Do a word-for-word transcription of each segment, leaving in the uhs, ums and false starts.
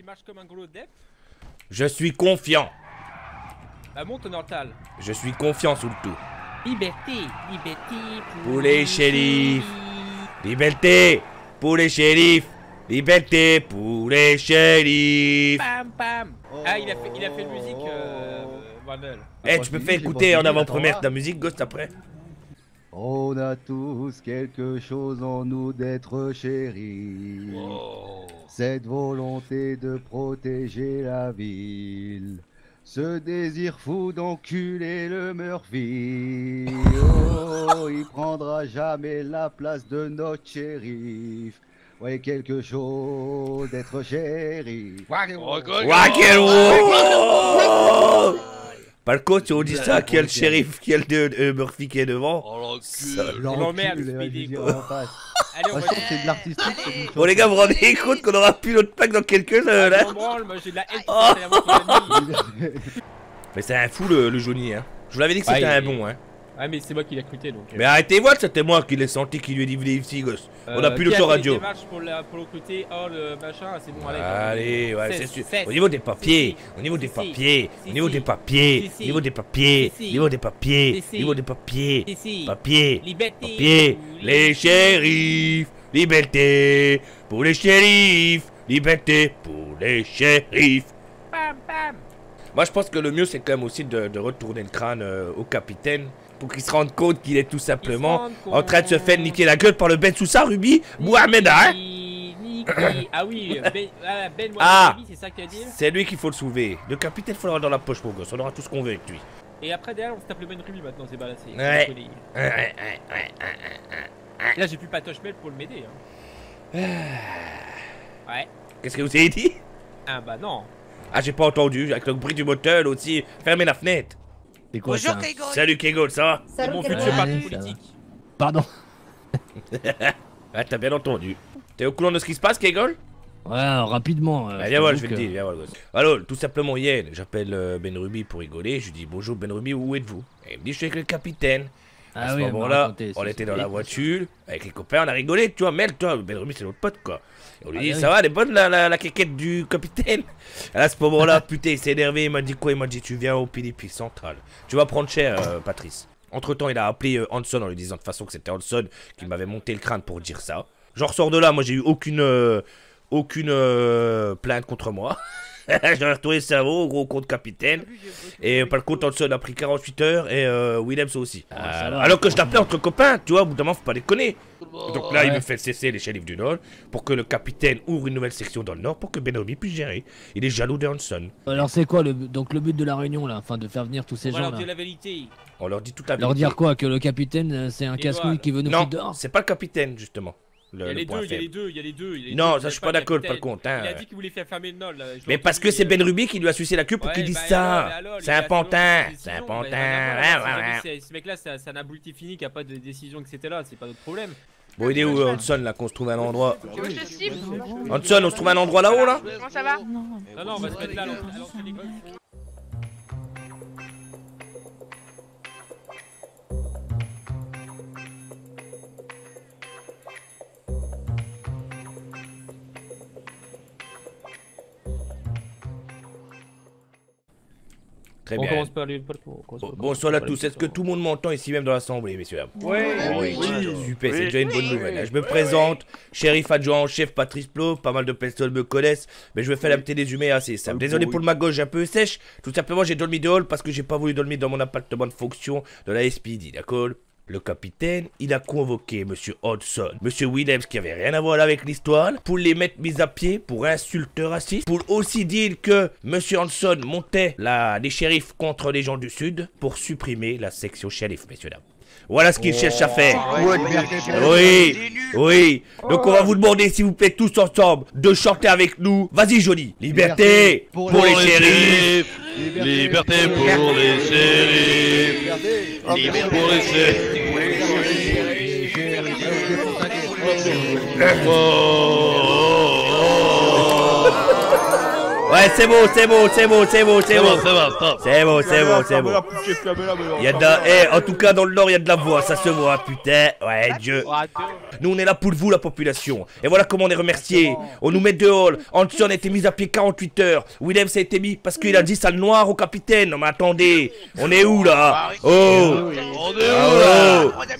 marches comme un gros dep. Je suis confiant. Bah monte Nortal. Je suis confiant sous le tout. Liberté, liberté pour, pour les shérifs. Liberté pour les shérifs. Liberté pour les shérifs. Pam pam. Oh. Ah il a fait, il a fait de musique euh, Vandal. Eh hey, tu peux faire écouter en avant-première ta musique Ghost après. On a tous quelque chose en nous d'être shérifs. Wow. Cette volonté de protéger la ville. Ce désir fou d'enculer le Murphy. Oh, il prendra jamais la place de notre shérif. Ouais, quelque chose d'être shérif. Par contre, si on dit ça, qui est le shérif, qui est le de, euh, Murphy qui est devant. Oh l'emmerde, Speedy. Allez, on va c'est de l'artistique. Bon les gars, vous vous rendez compte qu'on aura plus notre pack dans quelques heures là. Moi j'ai de la haine. Mais c'est un fou le, le Johnny hein. Je vous l'avais dit que c'était un bon hein. Ah mais c'est moi qui l'ai recruté donc. Mais arrêtez voir, c'était moi qui l'ai senti, qui lui ai dit venez ici gosse. On a plus l'autoradio. Pour le recruter, oh le machin, c'est bon allez. Allez, ouais, c'est sûr. Au niveau des papiers, au niveau des papiers, au niveau des papiers, au niveau des papiers, au niveau des papiers, au niveau des papiers, papiers, papiers, les shérifs, liberté pour les shérifs, liberté pour les shérifs. Bam bam. Moi je pense que le mieux c'est quand même aussi de, de retourner le crâne euh, au capitaine pour qu'il se rende compte qu'il est tout simplement en train de se faire niquer la gueule par le Ben Sousa Ruby Mohamed hein. Ah oui, Ben, ben ah, c'est ça qu'il a dit. C'est lui qu'il faut le sauver. Le capitaine faut l'avoir dans la poche mon gosse, on aura tout ce qu'on veut avec lui. Et après derrière on se tape le Ben Ruby maintenant, c'est balancé. Ouais. Ouais, ouais, ouais, ouais. Là j'ai plus Patoche Mel pour le m'aider hein. Ouais. Qu'est-ce que vous avez dit? Ah bah non. Ah j'ai pas entendu, avec le bruit du moteur aussi. Fermez la fenêtre. C'est quoi Bonjour ça? Kegol. Salut Kegol, ça va? C'est mon futur parti politique. Pardon. Ah t'as bien entendu. T'es au courant de ce qui se passe Kegol? Ouais, rapidement. Euh, ah, viens voir, je vais te dire, viens voir le gosse. Alors, tout simplement hier, j'appelle euh, Ben Ruby pour rigoler. Je lui dis bonjour Ben Ruby, où êtes-vous? Et il me dit je suis avec le capitaine. À ah ce oui, moment-là, on était dans la voiture, avec les copains, on a rigolé, tu vois, Mel, toi, Ben Ruby c'est notre pote quoi. Et on lui ah, dit oui. ça va, elle est bonne la, la, la quéquette du capitaine. Et à ce moment-là, putain, il s'est énervé, il m'a dit quoi? Il m'a dit tu viens au P D P central. Tu vas prendre cher, euh, Patrice. Entre temps, il a appelé euh, Hanson en lui disant de toute façon que c'était Hanson qui m'avait monté le crâne pour dire ça. J'en ressors de là, moi j'ai eu aucune. Euh, Aucune euh, plainte contre moi. J'ai retourné le cerveau, gros compte capitaine. Et par contre, Hanson a pris quarante-huit heures et euh, Williams aussi. Oh, euh, alors que je l'appelais entre copains, tu vois, au bout d'un moment, faut pas déconner. Donc là, ouais. Il me fait cesser les shérifs du Nord pour que le capitaine ouvre une nouvelle section dans le Nord pour que Ben Ruby puisse gérer. Il est jaloux de Hanson. Alors, c'est quoi le, donc, le but de la réunion là? Enfin, de faire venir tous ces gens là. On leur dit la vérité. On leur dit toute la vérité. Leur dire quoi? Que le capitaine, c'est un casse-couille qui veut nous foutre dehors? Non, c'est pas le capitaine, justement. Le, il y a les deux, il y a les deux, il y a les deux. Non, ça je suis pas d'accord par contre. Hein. Il a dit qu'il voulait faire fermer le Nord. Mais parce que c'est Ben Ruby qui lui a sucé la queue pour ouais, qu'il dise bah, ça. C'est un pantin. C'est un bah, pantin. Bah, bah, ouais, ouais. Ce mec-là, c'est un abruti fini qui a pas de décision, et cetera. C'est pas notre problème. Bon, il est où Hanson là qu'on se trouve à un endroit? Tu veux que je te cible? Hanson, on se trouve à un endroit là-haut là? Comment ça va? Non, non, on va se mettre là. Très on bien. commence par lui, par bon, bon, bonsoir à tous. Est-ce que tout le monde m'entend ici même dans l'assemblée, messieurs? Oui, oui, oui. Super, oui. C'est déjà une bonne nouvelle. Je me présente, shérif adjoint en chef Patrice Plot. Pas mal de personnes me connaissent, mais je vais faire la petite résumé assez simple. Désolé pour le ma gauche un peu sèche. Tout simplement, j'ai dormi dehors parce que j'ai pas voulu dormir dans mon appartement de fonction de la S P D, d'accord? Le capitaine, il a convoqué Monsieur Hodgson, Monsieur Williams qui avait rien à voir avec l'histoire, pour les mettre mis à pied pour insulte raciste, pour aussi dire que Monsieur Hodgson montait la, les shérifs contre les gens du Sud, pour supprimer la section shérif, messieurs dames. Voilà ce qu'il oh, cherche à faire. Oui, oui. Donc on va vous demander, s'il vous plaît, tous ensemble, de chanter avec nous. Vas-y, Johnny. Liberté pour, pour les, les shérifs. Liberté pour les shérifs. Liberté pour les shérifs. Ouais, c'est bon, c'est bon, c'est bon, c'est bon, c'est C'est bon. bon, c'est bon, stop. C'est bon, c'est bon, c'est bon. Il y a de la... Eh, en tout cas, dans le Nord, il y a de la voix, ça se voit, putain. Ouais, Dieu. Nous, on est là pour vous, la population. Et voilà comment on est remercié. On nous met dehors. Hanson a été mis à pied quarante-huit heures. Williams a été mis parce qu'il a dit sale noir au capitaine. Non, mais attendez. On est où, là? Oh. On est où, là?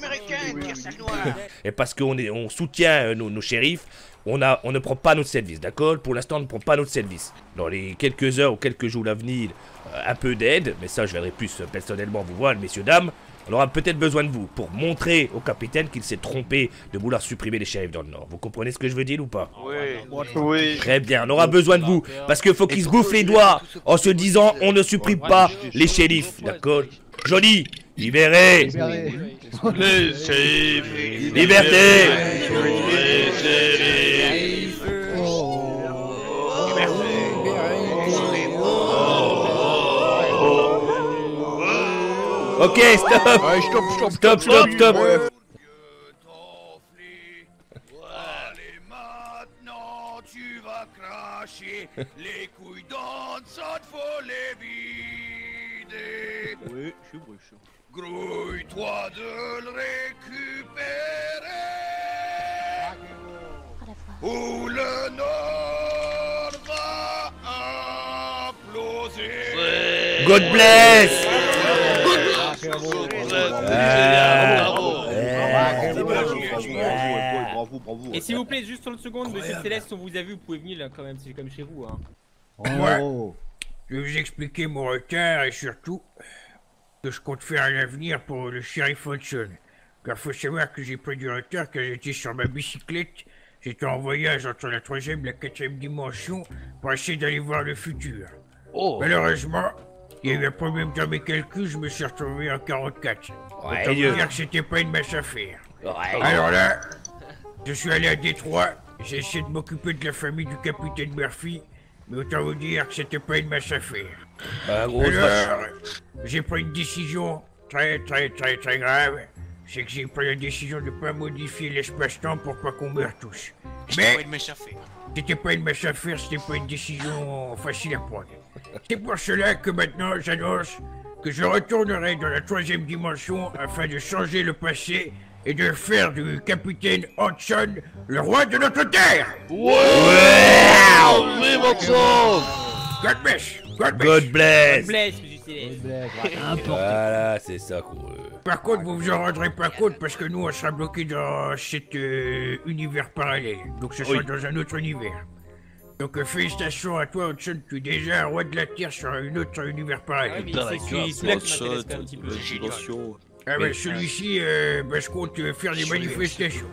Et parce qu'on est, on soutient euh, nos, nos shérifs, on, a, on ne prend pas notre service, d'accord? Pour l'instant, on ne prend pas notre service. Dans les quelques heures ou quelques jours à venir, euh, un peu d'aide, mais ça, je viendrai plus euh, personnellement vous voir, messieurs, dames. On aura peut-être besoin de vous pour montrer au capitaine qu'il s'est trompé de vouloir supprimer les shérifs dans le Nord. Vous comprenez ce que je veux dire ou pas? Oui. Oui. Très bien, on aura besoin de vous, parce qu'il faut qu'ils se bouffent les doigts en se disant on ne supprime pas les shérifs, d'accord? Joli, libéré. Libéré. Les shérifs. Liberté. Les shérifs. Ok, stop. Ouais, stop, stop, Stop, stop, stop. Ouais. Allez, maintenant tu vas cracher les couilles dans ça te faut les vider. Oui, je suis bruit, je suis Grouille-toi de le récupérer. Ou le Nord va imploser. God bless. Bravo, bravo. Et s'il vous plaît, juste sur le seconde, monsieur Céleste, on vous a vu, vous pouvez venir là quand même, c'est comme chez vous. Hein. Oh. Je vais vous expliquer mon retard et surtout que je compte faire à l'avenir pour le shérif Hodgson. Car faut savoir que j'ai pris du retard quand j'étais sur ma bicyclette. J'étais en voyage entre la troisième et la quatrième dimension pour essayer d'aller voir le futur. Oh. Malheureusement, il y a eu un problème dans mes calculs, je me suis retrouvé en quarante-quatre. Ouais, Autant Dieu. vous dire que c'était pas une mince affaire. Ouais. Alors là, je suis allé à Détroit, j'ai essayé de m'occuper de la famille du capitaine Murphy, mais autant vous dire que c'était pas une mince affaire. Bah, grosse vache. Alors, j'ai pris une décision très très très très grave, c'est que j'ai pris la décision de pas modifier l'espace-temps pour pas qu'on meure tous. Mais c'était pas une mince affaire, c'était pas une décision facile à prendre. C'est pour cela que maintenant j'annonce que je retournerai dans la troisième dimension afin de changer le passé et de faire du capitaine Hodgson le roi de notre terre. Wow. Oui, mon sang. God bless, God bless. God bless. Bless, monsieur Céleste. Voilà, c'est ça qu'on veut. Par contre, vous vous en rendrez pas compte parce que nous, on sera bloqués dans cet euh, univers parallèle. Donc ce sera Oui. dans un autre univers. Donc euh, félicitations à toi, Hodgson, tu es déjà un roi de la Terre sur un autre univers Ouais, parallèle. mais Putain, c'est la celui-là grâce, qui m'intéresse quand même un petit peu. L'imagination. Ah bah celui-ci, euh, bah, je compte euh, faire des manifestations.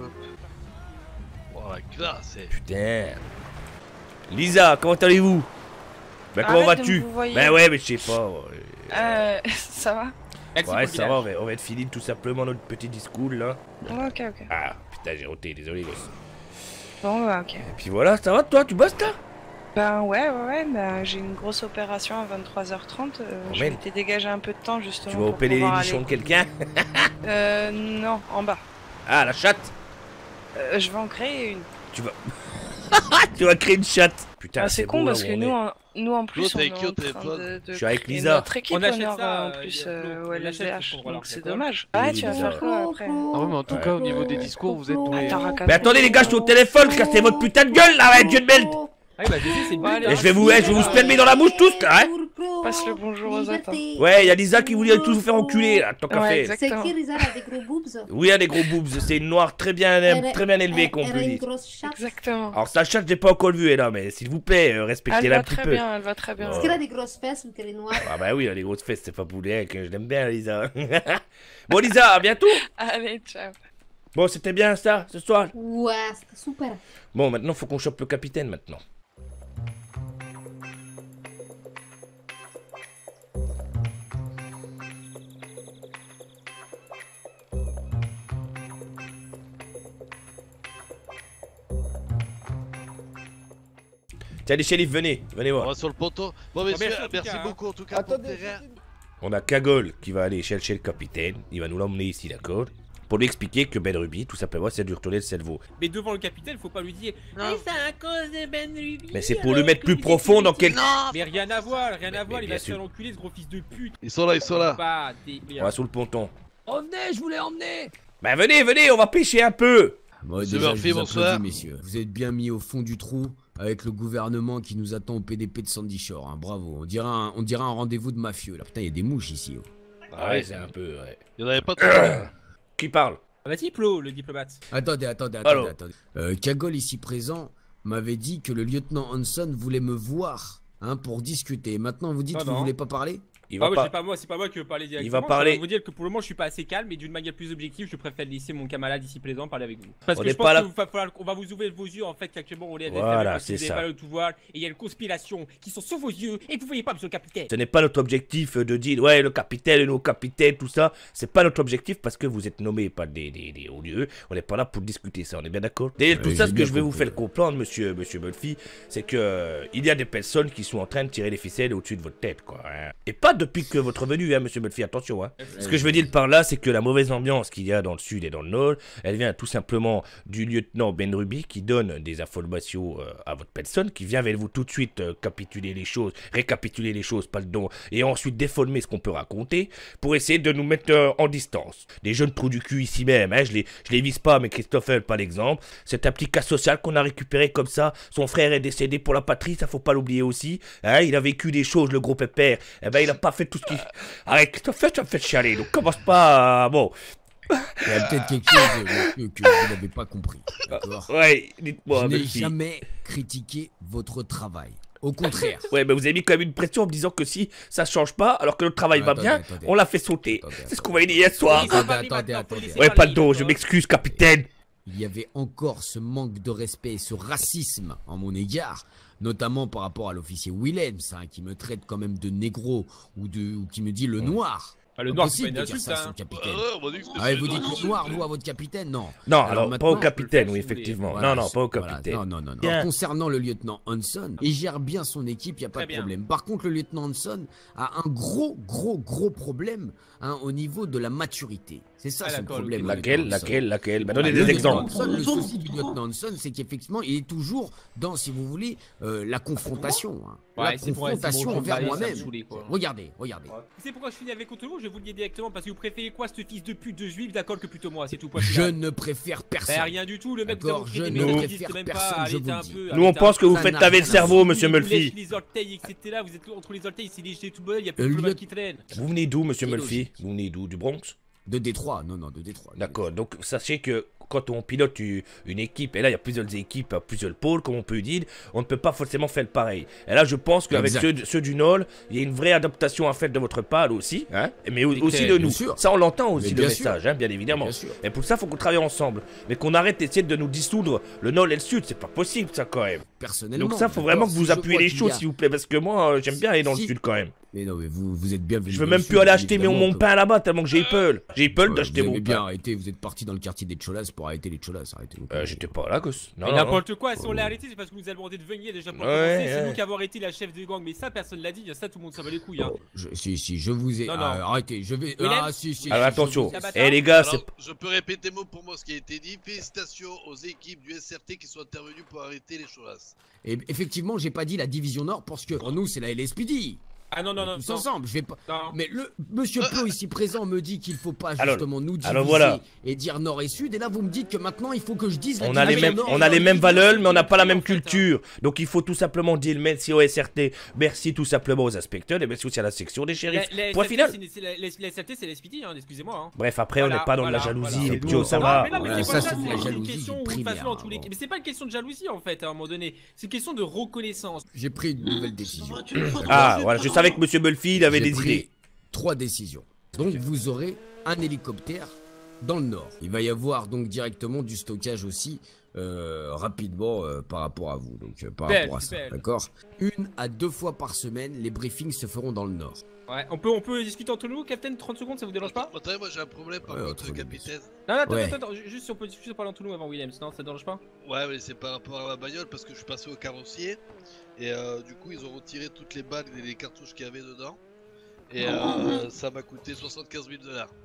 Oh, la classe. eh. Putain. Lisa, comment allez-vous? Bah, comment Arrête de vas-tu? me vouvoyer. Bah, ouais, mais je sais pas. Ouais, Euh, ça va? Merci ouais pour ça le va, on va, on va être fini tout simplement notre petit discours là. Ok, ok. Ah, putain, j'ai roté, désolé, gosse. Bon, bah, ok. Et puis voilà, ça va toi, tu bosses là? Ben ouais, ouais, ouais, ben, j'ai une grosse opération à vingt-trois heures trente. Euh, Oh, je merde. m'étais dégagé un peu de temps justement. Tu vas pour opérer pouvoir l'édition de aller- quelqu'un? Euh, non, en bas. Ah, la chatte? Euh, je vais en créer une. Tu vas... tu vas créer une chatte. Putain, Ah, c'est con beau, là parce où que on nous, est. en, nous en plus, L'autre on est est qui au en train téléphone de, de Je suis avec créer Lisa. notre équipe On achète Honor, ça, en euh, plus il y a euh, Flo. au On l'achète L S D H, pour voir, donc c'est d'accord. dommage. Oui, Ah, tu vas Lisa. faire quoi après? Ah ouais, mais en tout Ouais. cas, au niveau des discours, vous êtes doués. Ah, t'as racassé. Mais attendez les gars, je suis au téléphone, cassez votre putain de gueule là, ouais, Dieu de merde. Ah, bah, désolé, c'est une Voilà. blague. Et je vais vous, ouais, je vais vous spammer dans la bouche tous là, hein. Passe le bonjour aux attentes. Ouais, y'a Lisa qui voulait tous vous faire enculer là, tant qu'à Ouais, faire. exactement. C'est qui Rizal a des gros boobs? Oui, elle a des gros boobs, c'est une noire très bien, Elle- très bien élevée elle- qu'on elle peut a une dire. grosse chatte. Exactement. Alors sa chatte, j'ai pas encore vu, elle là, mais s'il vous plaît, euh, Elle respectez-la un va petit très peu. bien, elle va très bien. Est-ce qu'elle a des grosses fesses ou qu'elle est noire? Ah bah oui, elle a des grosses fesses, c'est pas pour rien que je l'aime bien, Lisa. Bon, Lisa, à bientôt. Allez, ciao. Bon, c'était bien ça, ce soir. Ouais, c'était super. Bon, maintenant, faut qu'on chope le capitaine, maintenant. Tiens, les shérifs, venez, venez On voir. va sur le poteau. Bon, messieurs, merci en tout merci cas, hein. beaucoup en tout cas pour le Attendez, terrain. On a Cagole qui va aller chercher le capitaine. Il va nous l'emmener ici, d'accord? pour lui expliquer que Ben Ruby, tout simplement, c'est de retourner le cerveau. Mais devant le capitaine, faut pas lui dire mais c'est à cause de Ben Ruby. Mais c'est pour le mettre plus profond dans quel... Mais rien à voir, rien à voir, mais il va bien se sûr. faire enculer ce gros fils de pute. Ils sont là, ils sont là. Pas On délire. va sous le ponton. Revenez, je voulais emmener. Bah venez, venez, on va pêcher un peu. Bon, Monsieur déjà, Murphy, je vous bonsoir. applaudis, messieurs. Vous êtes bien mis au fond du trou avec le gouvernement qui nous attend au P D P de Sandy Shore. Hein. Bravo, on dirait un, on dirait un rendez-vous de mafieux. Là. Putain, il y a des mouches ici. Oh. Ah ouais, c'est un peu... Ouais. Il y en avait pas trop. Qui parle? Ah Vas-y, Plo, le diplomate. Attendez, attendez, Alors. attendez. attendez. Euh, Kagol ici présent m'avait dit que le lieutenant Hanson voulait me voir hein, pour discuter. Maintenant, vous dites Ah que vous non. voulez pas parler? Il Ah va ouais, pas... c'est pas moi, c'est pas moi qui veux parler directement. Il va parler- Je vais vous dire que pour le moment, je suis pas assez calme, mais d'une manière plus objective, je préfère laisser mon camarade ici présent parler avec vous. Parce On que n'est je pas pense là- que vous- va falloir- on va vous ouvrir vos yeux en fait qu'actuellement on est avec Voilà, parce que c'est vous avez ça. pas le pouvoir et il y a une conspiration qui sont sous vos yeux et que vous voyez pas, monsieur le capitaine. Ce n'est pas notre objectif de dire, ouais, le capitaine, le capitaine, tout ça. C'est pas notre objectif parce que vous êtes nommé par des, des, des hauts lieux. On n'est pas là pour discuter ça, on est bien d'accord? D'ailleurs, tout Ouais, ça, j'ai ce que bien je vais vous compris. faire comprendre, monsieur, monsieur Murphy, c'est que euh, il y a des personnes qui sont en train de tirer les ficelles au-dessus de votre tête, quoi. Hein. Et pas depuis que votre venue, hein, monsieur Murphy, attention, hein. Ce que je veux dire par là, c'est que la mauvaise ambiance qu'il y a dans le sud et dans le nord, elle vient tout simplement du lieutenant Ben Ruby qui donne des informations euh, à votre personne, qui vient vers vous tout de suite euh, capituler les choses, récapituler les choses, pardon, et ensuite déformer ce qu'on peut raconter pour essayer de nous mettre euh, en distance. Des jeunes trous du cul ici même, hein, je les, je les vise pas, mais Christopher, par exemple, c'est un petit cas social qu'on a récupéré comme ça. Son frère est décédé pour la patrie, ça faut pas l'oublier aussi. Hein, il a vécu des choses, le gros pépère. Eh ben, il a pas fait tout ce qu'il. Arrête, Christopher, ça me fait chialer. Donc commence pas. à- Bon. Il y a peut-être quelque chose monsieur, que vous n'avez pas compris. D'accord? Ouais, Je dites-moi, n'ai Murphy. jamais critiqué votre travail. Au contraire. Ouais, mais vous avez mis quand même une pression en me disant que si ça change pas, alors que le travail va Attendez, bien, attendez. on l'a fait sauter. Attendez, C'est ce qu'on m'a dit hier soir. Il faut Attendez, parler attendez, maintenant, faut attendez. laisser Ouais, parler, pardon, je d'accord. m'excuse, capitaine. Il y avait encore ce manque de respect et ce racisme en mon égard, notamment par rapport à l'officier Willems, hein, qui me traite quand même de négro ou, de, ou qui me dit le noir. Bah, le noir, c'est Impossible pas une de dire insulte, ça à son hein. capitaine. Ouais, on m'a dit que c'était Ah, et sur vous les dites noms. le noir, vous, à votre capitaine? Non. Non, Alors alors, pas maintenant, au capitaine, je oui, le fais, si vous effectivement. Voilà, non, non, pas au voilà, capitaine. non, non, non, non. Bien. Alors, concernant le lieutenant Hanson, il gère bien son équipe, il n'y a pas Très de bien. problème. Par contre, le lieutenant Hanson a un gros, gros, gros problème hein, au niveau de la maturité. C'est ça Ah, son d'accord, problème. ok. le Laquelle, lieutenant Hanson. laquelle, laquelle Bah, Bah, donnez le des lieutenant exemples. Hanson, le souci du lieutenant Hanson, c'est qu'effectivement, il est toujours dans, si vous voulez, euh, la confrontation. hein. Ouais, la c'est pour- c'est confrontation bon, envers ça me moi-même. saoulait, quoi. Regardez, regardez. Vous savez pourquoi je finis avec contre vous? Je vais vous le dire directement parce que vous préférez quoi, ce fils de pute de juif, d'accord, que plutôt moi, c'est tout point Je final. ne préfère personne. Bah, rien du tout, le mec vous D'accord, avez je créé des ne mecs qui préfère existent même personne, pas, je arrêtez vous un le dis. peu, Nous, on arrêtez pense un que vous Ça faites n'a laver le rien à cerveau, voir. monsieur Il vous lèche Murphy. les orteils, et cetera. Vous êtes entre les orteils, c'est léger tout le bonheur, il y a plus Euh, de le- bloc qui traîne. Vous venez d'où, monsieur C'est Murphy? logique. Vous venez d'où? Du Bronx? De Détroit, non, non, de Détroit. D'accord, donc sachez que quand on pilote u- une équipe, et là il y a plusieurs équipes, plusieurs pôles, comme on peut dire, on ne peut pas forcément faire pareil. Et là je pense qu'avec Exact. ceux, ceux du Nord, il y a une vraie adaptation à faire de votre part aussi, hein, mais au- Et aussi que- de bien nous. sûr. Ça on l'entend aussi Mais le bien message, hein, bien évidemment. Bien sûr. Et pour ça, il faut qu'on travaille ensemble. Mais qu'on arrête d'essayer de nous dissoudre le Nord et le Sud, c'est pas possible ça quand même. Personnellement. Donc ça, faut d'accord, vraiment que si vous je appuyez crois les qu'il choses y a- s'il vous plaît, parce que moi euh, j'aime bien aller dans le Si- Sud quand même. Mais non, mais vous, vous êtes bienvenu. Je veux dans même le plus sud, aller acheter mon, évidemment, mon que- pain là-bas tellement que j'ai peur. J'ai peur Ouais, d'acheter vous mon aimez bien pain. arrêter, vous êtes parti dans le quartier des Cholas pour arrêter les Cholas, arrêtez vos Euh, conneries. J'étais pas là, gosse. Non, Mais non, non. n'importe quoi, si on l'a arrêté, c'est parce que nous a demandé de venir déjà pour Ouais, commencer. C'est ouais. nous qui avons arrêté la chef de gang, mais ça personne l'a dit, ça tout le monde s'en bat les couilles. Hein. Je- si, si, je vous ai. Non, non. Ah, arrêtez, je vais. Willem Ah, si, si. Alors si, je attention, vous ai- Ah, bah, eh les gars, c'est Alors, je peux répéter mot pour mot ce qui a été dit. Félicitations aux équipes du S R T qui sont intervenues pour arrêter les Cholas. Et effectivement, j'ai pas dit la division Nord parce que pour nous, c'est la L S P D. Ah non, non, non. Tous non. ensemble, je vais pas. Non. Mais le monsieur Plot ici présent me dit qu'il faut pas Alors- justement nous diviser alors voilà. et dire Nord et Sud. Et là, vous me dites que maintenant, il faut que je dise la On a les division mêmes, Nord. on a les mêmes division, valeurs, c'est mais on n'a pas la une même en fait, hein. culture. Donc il faut tout simplement dire merci au S R T, merci tout simplement aux inspecteurs et merci aussi à la section des shérifs. La- la Point S R T, final. c'est- c'est la- la- La S R T, c'est l'S P D, hein, excusez-moi. hein. Bref, après on Voilà, n'est pas dans de la voilà, jalousie, voilà. les C'est Joe, bon, ça ça va. Mais non, mais Voilà, c'est ça, pas c'est ça, de la c'est une jalousie question du où, de toute primaire, façon, dans tous les- hein. Mais c'est pas une question de jalousie en fait, à un moment donné. C'est une question de reconnaissance. J'ai pris une nouvelle décision. Ah voilà, je savais que Monsieur Mulphy il avait J'ai des pris idées. trois décisions. Donc vous aurez un hélicoptère dans le nord. Il va y avoir donc directement du stockage aussi euh, rapidement euh, par rapport à vous. Donc euh, par Belle, rapport à ça, belle. d'accord. Une à deux fois par semaine, les briefings se feront dans le nord. Ouais, on peut, on peut discuter entre nous, Captain, trente secondes, ça vous dérange pas? Attendez, moi j'ai un problème par Ouais, contre, entre nous, capitaine. Non, non, attends, Ouais. attends, attends, juste si on peut juste parler entre nous avant Williams, non, ça te dérange pas? Ouais, mais c'est par rapport à ma bagnole parce que je suis passé au carrossier et euh, du coup ils ont retiré toutes les balles et les cartouches qu'il y avait dedans et euh, ça m'a coûté soixante-quinze mille dollars.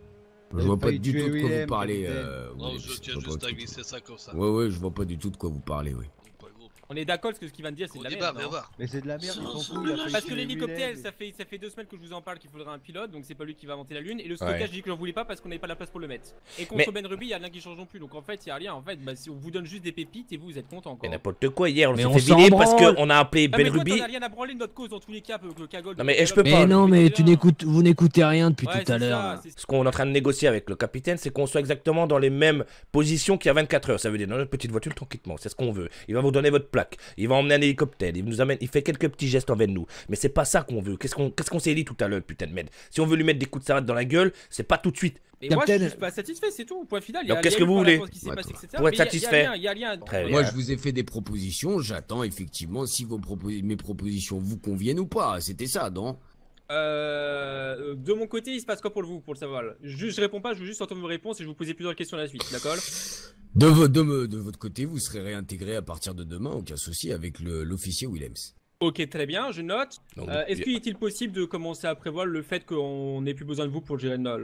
Je vois pas du tout de quoi vous parlez. Euh, Non, oui, je tiens juste à glisser ça comme ça. Ouais, ouais, je vois pas du tout de quoi vous parlez, oui. On est d'accord parce que ce qu'il vient de dire c'est de la merde. Non mais c'est de la merde, ils sont fous. Parce que l'hélicoptère, ça fait, ça fait deux semaines que je vous en parle qu'il faudrait un pilote, donc c'est pas lui qui va inventer la lune. Et le stockage, Ouais. je dis que j'en voulais pas parce qu'on n'avait pas la place pour le mettre. Et contre Mais- Ben Ruby, il y a rien qui change non plus. Donc en fait, il y a rien. En fait, bah, si on vous donne juste des pépites et vous, vous êtes content encore. Mais n'importe quoi, hier on Mais s'est on fait s'en vider parce branle. qu'on a appelé Ah, Ben mais toi, Ruby. t'en as rien à branler de notre cause dans tous les cas, que le cagole. Non, mais je peux Mais pas. non, mais tu n'écoutes, vous n'écoutez rien depuis Ouais, tout à c'est l'heure. ça, là. c'est- Ce qu'on est en train de négocier avec le capitaine, c'est qu'on soit exactement dans les mêmes positions qu'il y a vingt-quatre heures. Ça veut dire dans notre petite voiture tranquillement, c'est ce qu'on veut. Il va vous donner votre plaque, il va emmener un hélicoptère, il nous amène, il fait quelques petits gestes envers nous. Mais c'est pas ça qu'on veut. Qu'est-ce qu'on qu'est-ce qu'on s'est dit tout à l'heure, putain de merde. Si on veut lui mettre des coups de sarrate dans la gueule, c'est pas tout de suite. Mais moi, je Captain- suis pas satisfait, c'est tout. Point final. Il y a- Donc, qu'est-ce il y a que eu vous par voulez rapport à ce qui s'est passé, et cetera. Pour être Mais il y a- satisfait. Il y a rien, il y a rien. Très bien. Moi, je vous ai fait des propositions, j'attends effectivement si vos propos- mes propositions vous conviennent ou pas. C'était ça, non? Euh, de mon côté, il se passe quoi pour vous, pour le savoir? Juste, je réponds pas, je veux juste entendre vos réponses et je vais vous poser plusieurs questions à la suite, d'accord? De, vo- de, me- de votre côté, vous serez réintégré à partir de demain, aucun souci, avec le- l'officier Willems. Ok, très bien, je note. Donc, Euh, Est-ce il- qu'il est-il possible de commencer à prévoir le fait qu'on n'ait plus besoin de vous pour gérer le Nol?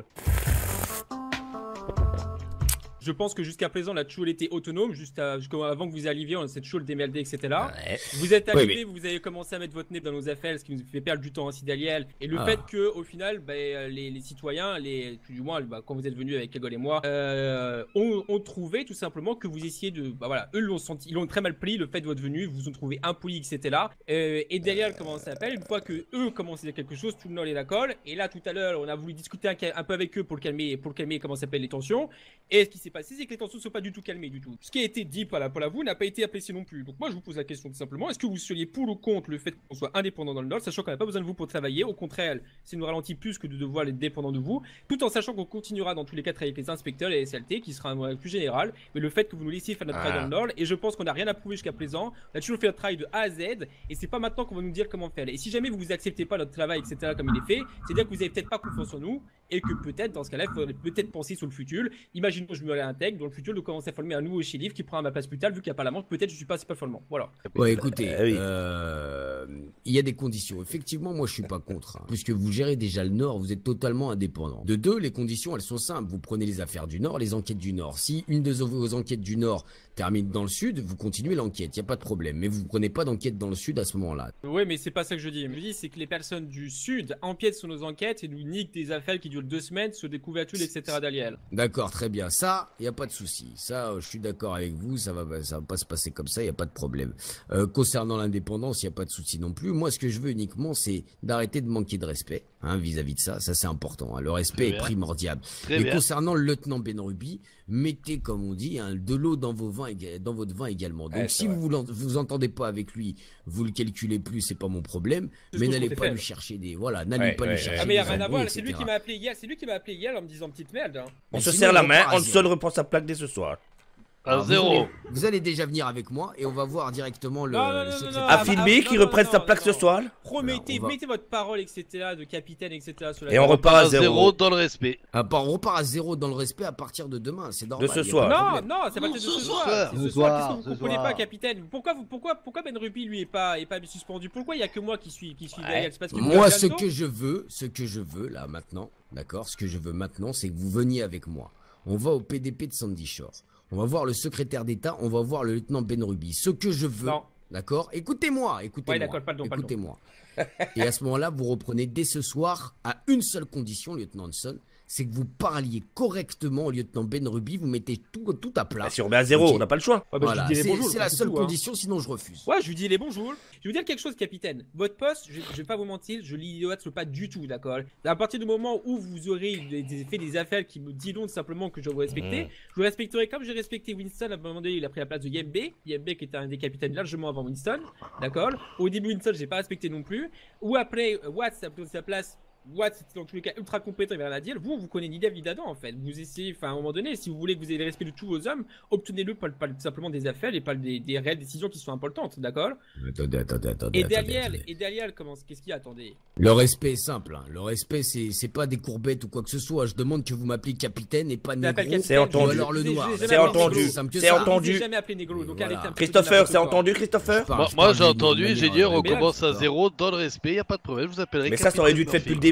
Je pense que jusqu'à présent, on a toujours été autonome, juste à- jusqu'avant que vous arriviez, on s'est toujours le démerdé, et cetera. Ouais. Vous êtes Oui, arrivé, vous avez commencé à mettre votre nez dans nos affaires, ce qui nous fait perdre du temps ainsi d'Aliel. Et le Ah. fait que, au final, bah, les, les citoyens, les, du moins, bah, quand vous êtes venus avec Kagol et moi, euh, ont, ont trouvé tout simplement que vous essayez de, bah voilà, eux l'ont senti, ils l'ont très mal pris le fait de votre venue, vous ont trouvé impoli que c'était là. Euh, et derrière, comment ça s'appelle, une fois que eux commencent à dire quelque chose, tout le monde les d'accord. Et là, tout à l'heure, on a voulu discuter un, un peu avec eux pour le calmer, pour le calmer, comment ça s'appelle, les tensions. Et ce qui s'est passé, c'est que les tensions ne sont pas du tout calmées du tout. Ce qui a été dit par la pour la vous n'a pas été apprécié non plus. Donc moi, je vous pose la question tout simplement, est-ce que vous seriez pour ou contre le fait qu'on soit indépendant dans le Nord, sachant qu'on n'a pas besoin de vous pour travailler, au contraire, ça nous ralentit plus que de devoir être dépendant de vous, tout en sachant qu'on continuera dans tous les cas avec les inspecteurs et les S L T, qui sera un moyen plus général, mais le fait que vous nous laissiez faire notre Ah. travail dans le Nord, et je pense qu'on n'a rien à prouver jusqu'à présent, on a toujours fait notre travail de A à Z, et c'est pas maintenant qu'on va nous dire comment faire. Et si jamais vous vous acceptez pas notre travail, et cetera, comme il est fait, c'est-à-dire que vous avez peut-être pas confiance en nous, et que peut-être, dans ce cas-là, il faudrait peut-être penser sur le futur. Imaginons que je me réintègre, dans le futur, de commencer à former un nouveau shérif qui prend ma place plus tard, vu qu'il n'y a pas la manche, peut-être je suis pas, c'est pas follement. Voilà. Ouais, écoutez, Euh, oui. euh, il y a des conditions. Effectivement, moi, je suis pas contre, hein, puisque vous gérez déjà le Nord, vous êtes totalement indépendant. De deux, les conditions, elles sont simples. Vous prenez les affaires du Nord, les enquêtes du Nord. Si une de vos enquêtes du Nord termine dans le Sud, vous continuez l'enquête, il y a pas de problème. Mais vous prenez pas d'enquête dans le Sud à ce moment-là. Ouais, mais c'est pas ça que je dis. Je dis, c'est que les personnes du Sud empiètent sur nos enquêtes et nous niquent des affaires qui durent deux semaines sur des couvertures, et cetera d'Aliel. D'accord, très bien. Ça, il y a pas de souci. Ça, euh, je suis d'accord avec vous. Ça va, ça va pas se passer comme ça. Il y a pas de problème. Euh, concernant l'indépendance, il y a pas de souci non plus. Moi, ce que je veux uniquement, c'est d'arrêter de manquer de respect, hein, vis-à-vis de ça. Ça, c'est important. Hein. Le respect Très est bien. primordial. Très Et bien. concernant le lieutenant Ben Ruby, mettez, comme on dit, hein, de l'eau dans vos vins, éga- dans votre vin également. Donc, Ouais, si c'est vous vous, l'en- vous entendez pas avec lui, vous le calculez plus, c'est pas mon problème. C'est ce Mais que je n'allez comptais pas faire. lui chercher des, voilà, n'allez Ouais, pas ouais, lui ouais. chercher Ah, mais y a des rien à embrouilles, voir, c'est lui et qui cetera. m'a appelé hier, c'est lui qui m'a appelé hier en me disant petite merde. Hein. On Mais se sinon, serre la on main, repart à Hanson zéro. reprend sa plaque dès ce soir. À Alors, vous zéro. allez- Vous allez déjà venir avec moi et on va voir directement le, Non, non, le non, secrétaire. non, À ah, filmer, ah, qui non, reprenne non, sa non, plaque ce non. soir. Promettez, Alors, on va- mettez votre parole, et cetera, de capitaine, et cetera. Sur la Et on table. repart à zéro. dans le respect. À part- on repart à zéro dans le respect à partir de demain, c'est normal. ce y a soir. pas de Non, problème. non, c'est pas peut-être de ce Ce soir. soir. C'est ce Ce soir. soir, Qu'est-ce que vous ce comprenez soir. pas, capitaine? Pourquoi vous, pourquoi, pourquoi Ben Ruby lui est pas, est pas suspendu? Pourquoi il y a que moi qui suis, qui suis Ouais. derrière? C'est parce que Moi, vous ce avez que je veux, ce que je veux là maintenant, d'accord, ce que je veux maintenant, c'est que vous veniez avec moi. On va au P D P de Sandy Shore. On va voir le secrétaire d'État, on va voir le lieutenant Ben Ruby. Ce que je veux, Non. d'accord. Écoutez-moi, écoutez-moi. Ouais, d'accord, pardon, pardon. Écoutez-moi. Et à ce moment-là, vous reprenez dès ce soir à une seule condition, lieutenant Hanson, c'est que vous parliez correctement au lieutenant Ben Ruby. Vous mettez tout, tout à plat. Bah, si on met à zéro, Ok. on n'a pas le choix. Ouais, bah, Voilà, je lui dis les c'est bonjours, c'est la c'est seule tout, hein. condition, sinon je refuse. Ouais, je lui dis les bonjours. Je vais vous dire quelque chose, capitaine. Votre poste, je, je vais pas vous mentir, je l'idolâtre pas du tout, d'accord? À partir du moment où vous aurez des- des- fait des affaires qui me disent donc simplement que je dois vous respecter, Mmh. je vous respecterai comme j'ai respecté Winston. À un moment donné, il a pris la place de Yembe. Yembe qui était un des capitaines largement avant Winston, d'accord? Au début, Winston, j'ai pas respecté non plus. Ou après, euh, Watts a pris sa place. Watts, c'était dans tous les cas ultra compétent, il avait rien à dire. Vous, vous connaissez ni David d'Adam en fait. Vous essayez, enfin, à un moment donné, si vous voulez que vous ayez le respect de tous vos hommes, obtenez-le pas, pas simplement des affaires et pas des, des réelles décisions qui sont importantes, d'accord? Attendez, attendez, attendez. Et attendez, derrière, attendez. et derrière, comment, qu'est-ce qu'il y a? Attendez. Le respect est simple. Hein. Le respect, c'est c'est pas des courbettes ou quoi que ce soit. Je demande que vous m'appeliez capitaine et pas m'appelle négro. capitaine, C'est entendu. Ou alors le Je vous ai- noir. je vous ai C'est jamais D'accord, entendu. aussi simple que C'est ça. entendu. Je vous ai jamais appelé négro, Et donc voilà. arrêtez un peu de Christopher, n'importe c'est quoi. entendu, Christopher? Je parle- Moi, je moi parle j'ai d'une entendu, manière, ingénieur, euh, on Mais là, commence à c'est zéro dans le respect, y a pas de problème, je vous appellerai Mais ça, ça aurait dû être fait depuis le début.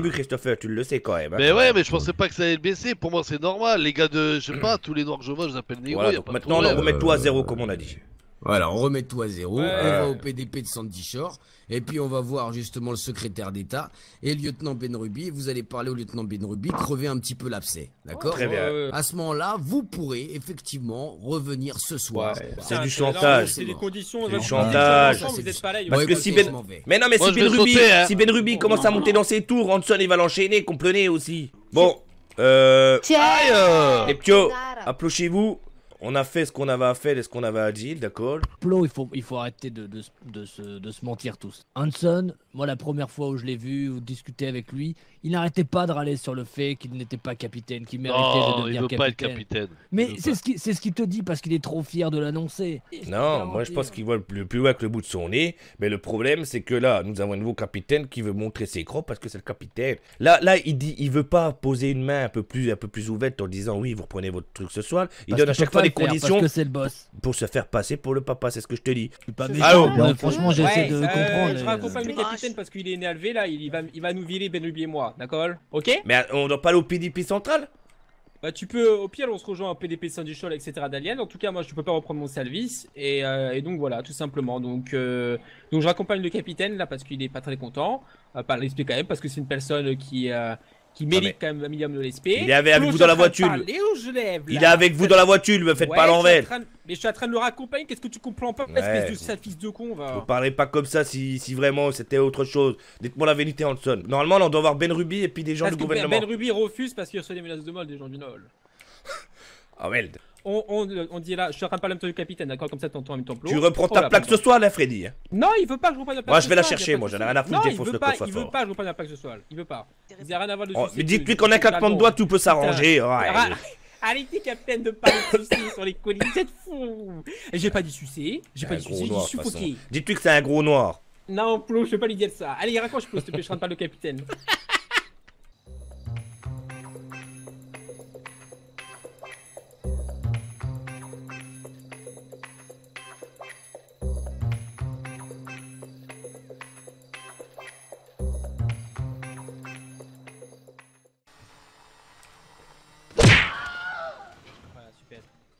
début, Christopher, tu le sais quand même. Hein. Mais ouais, mais je pensais pas que ça allait baisser. Pour moi, c'est normal. Les gars de, je sais pas, tous les noirs que je vois, je les appelle négro. Voilà, donc maintenant, on remet tout à zéro, comme on a dit. Voilà, on remet tout à zéro, Ouais. on va au P D P de Sandy Shore, et puis on va voir justement le secrétaire d'État et le lieutenant Ben Ruby, et vous allez parler au lieutenant Ben Ruby, crever un petit peu l'abcès, d'accord? Très bien. Euh, À ce moment-là, vous pourrez effectivement revenir ce soir. Ouais, Voilà. c'est du non, chantage. C'est des conditions. C'est du vous chantage. êtes ensemble, Vous êtes pareil. Parce Ouais, que écoute, si je Ben... m'en vais. Mais non, mais Moi, si je Ben vais Ruby, sauter, hein. si Ben Ruby commence à monter dans ses tours, Hanson il va l'enchaîner, comprenez aussi. Bon, euh... Aïe. Et Pio, Nara. approchez-vous. On a fait ce qu'on avait à faire et ce qu'on avait à dire, d'accord? Plo, il faut, il faut arrêter de, de, se- de, se, de se mentir tous. Hanson, moi la première fois où je l'ai vu ou discuté avec lui, il n'arrêtait pas de râler sur le fait qu'il n'était pas capitaine, qu'il méritait de Non, il devenir veut capitaine. pas être capitaine. Mais Il veut c'est pas. ce qu'il c'est ce qu'il te dit parce qu'il est trop fier de l'annoncer. Non, moi je pense qu'il voit le plus, le plus loin que le bout de son nez. Mais le problème, c'est que là, nous avons un nouveau capitaine qui veut montrer ses crocs parce que c'est le capitaine. Là, là, il dit, il veut pas poser une main un peu plus, un peu plus ouverte en disant oui, vous reprenez votre truc ce soir. Il Parce donne à qu'il chaque peut fois pas des le faire, conditions Parce que c'est le boss. pour se faire passer pour le papa. C'est ce que je te dis. Je suis pas C'est méchant. Allô mais franchement, j'essaie Ouais, de euh, comprendre. Je euh, raccompagne le capitaine parce qu'il est énervé là. Il va, il va nous virer Ben Ruby et moi, d'accord? Ok? Mais on doit pas aller au P D P central? Bah tu peux, au pire on se rejoint en P D P Saint-Duchol, et cetera d'Alien. En tout cas moi je peux pas reprendre mon service et, euh, et donc voilà tout simplement. Donc euh, donc je raccompagne le capitaine là parce qu'il est pas très content. Euh, pas l'S P quand même parce que c'est une personne qui euh, qui mérite quand même un minimum de l'S P. Il est avec Flo, vous je dans la suis en train de voiture. parler où je lève, Il est là. avec vous dans la voiture, me faites Ouais, pas je suis en l'envers. train de- Mais je suis en train de le raccompagner. Qu'est-ce que tu comprends pas, Ouais. espèce de sale fils de con va. Vous parlez pas comme ça si, si vraiment c'était autre chose. Dites-moi la vérité, Hanson. Normalement, là, on doit avoir Ben Ruby et puis des gens Parce du que Ben gouvernement. Ben Ruby refuse parce qu'il reçoit des menaces de mort des gens du Nord. Ah merde. On, on, on dit là, je suis en train de parler en même temps du capitaine, d'accord? Comme ça, t'entends en même temps. Plo. Tu reprends Oh ta là, plaque ce pardon. soir, là, Freddy. hein. Non, il veut pas que je reprenne la plaque. Moi, ce je vais la soir, y a chercher, pas moi, de j'en ai souci. rien à foutre, Non, je il défonce veut le pas, il coffre-fort. veut pas que je reprenne la plaque ce soir. Il veut pas. Il a rien à voir de Oh, soucis mais que- dites-lui que- qu'on a que quatre j'ai plans de le doigts, don. tout peut s'arranger. Putain. Ouais. Arrête- Arrêtez, capitaine, de parler de sucer sur les collines, vous êtes fous. Et j'ai pas dit sucer, j'ai pas Un dit gros sucer, j'ai noir, dit de toute façon. suffoquer. Dites-lui que c'est un gros noir. Non, Plo, je peux pas lui dire ça. Allez, raccroche, Plo, s'il te plaît, je suis en train de parler au capitaine. Voilà, super.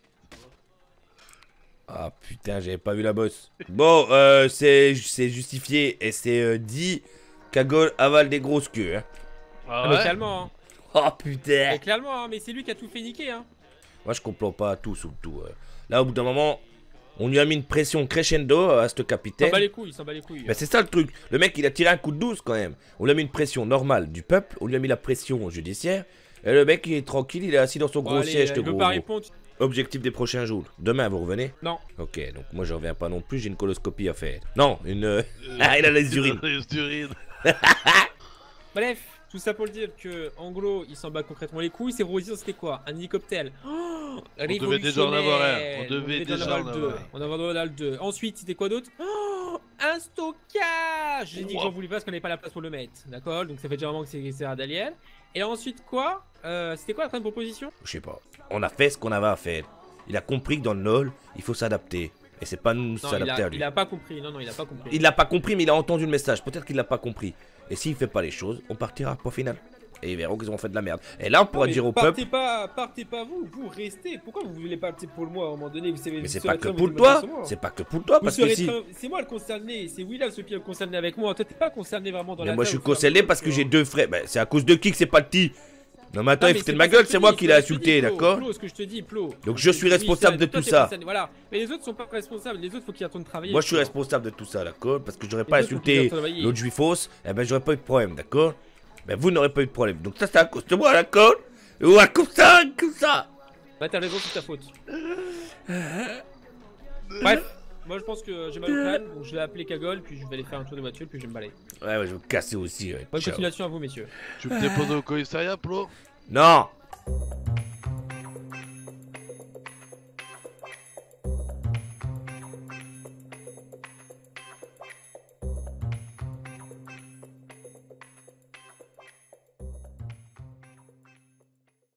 Ah putain, j'avais pas vu la bosse. Bon, euh, c'est c'est justifié et c'est euh, dit. Cagole avale des grosses queues. Hein. Ah Ah, mais ouais. clairement, hein. Oh putain. Mais clairement, hein, mais c'est lui qui a tout fait niquer, hein. Moi, je comprends pas tout sous le tout. euh. Là, au bout d'un moment, on lui a mis une pression crescendo à ce Il s'en capitaine. bat les couilles, il s'en bat les couilles. Ben, c'est ça le truc. Le mec, il a tiré un coup de douce quand même. On lui a mis une pression normale du peuple, on lui a mis la pression judiciaire. Et le mec, il est tranquille, il est assis dans son Bon, gros allez, siège euh, de il veut gros. pas gros. répondre. Objectif des prochains jours. Demain, vous revenez? Non. Ok, donc moi, je reviens pas non plus, j'ai une coloscopie à faire. Non, une. euh, Ah, il a les urines. Les urines. Bref, tout ça pour le dire que, en gros, il s'en bat concrètement les couilles. Ses propositions, c'était quoi? Un hélicoptère. Oh, On devait déjà en avoir un. On devait déjà en le avoir deux. un. On en avait le deux. Ensuite, c'était quoi d'autre? Oh, un stockage. J'ai dit que j'en voulais pas parce qu'on n'avait pas la place pour le mettre. D'accord? Donc ça fait déjà vraiment que c'est c'est un Daliel. Et ensuite, quoi? Euh, C'était quoi la troisième proposition? Je sais pas. On a fait ce qu'on avait à faire. Il a compris que dans le N O L, il faut s'adapter. Et c'est pas nous Non, il s'adapter à a, lui. il a pas compris. Non, non, il a pas compris. Il l'a pas compris, mais il a entendu le message. Peut-être qu'il l'a pas compris. Et s'il fait pas les choses, on partira, point final. Et ils verront qu'ils ont fait de la merde. Et là, on pourra Non, mais dire au partez peuple. pas, partez pas vous, vous restez. Pourquoi vous voulez partir pour le mois à un moment donné? Vous savez, Mais vous c'est serez pas que très- pour vous toi. êtes pas C'est pas que pour toi, Vous parce que serez si. très- C'est moi le concerné, c'est William ce qui est concerné avec moi. Toi, t'es pas concerné vraiment dans Mais la moi, je suis au fur et à concerné mesure parce que j'ai tu deux frères. Ben, c'est à cause de qui que c'est pas le petit. Non, mais attends, vois. il mais foutait c'est de ma pas gueule, ce que c'est je moi te qui dis, l'ai c'est ce que je te insulté, dis, Flo. d'accord? Flo, ce que je te dis, Flo. Donc je suis Oui, responsable ça, de toi, tout t'es ça. concerné, Voilà. Mais les autres sont pas responsables. Les autres, faut qu'ils attendent de travailler. Moi, je suis Flo. responsable de tout ça, d'accord? Parce que j'aurais Les pas autres, faut qu'ils insulté attendent de travailler. l'autre juifos, eh ben, j'aurais pas eu de problème, d'accord? Ben, vous n'aurez pas eu de problème. Donc ça, c'est à cause de moi, d'accord? Ou à cause de ça, comme ça. Bah, t'as raison, c'est ta faute. Bref. Moi je pense que j'ai mal au crâne, donc je vais appeler Cagole, puis je vais aller faire un tour de voiture, puis je vais me balayer. Ouais, ouais, je vais me casser aussi, ouais. Bonne Ciao. continuation à vous, messieurs. Tu me déposes au commissariat, Plo? Non!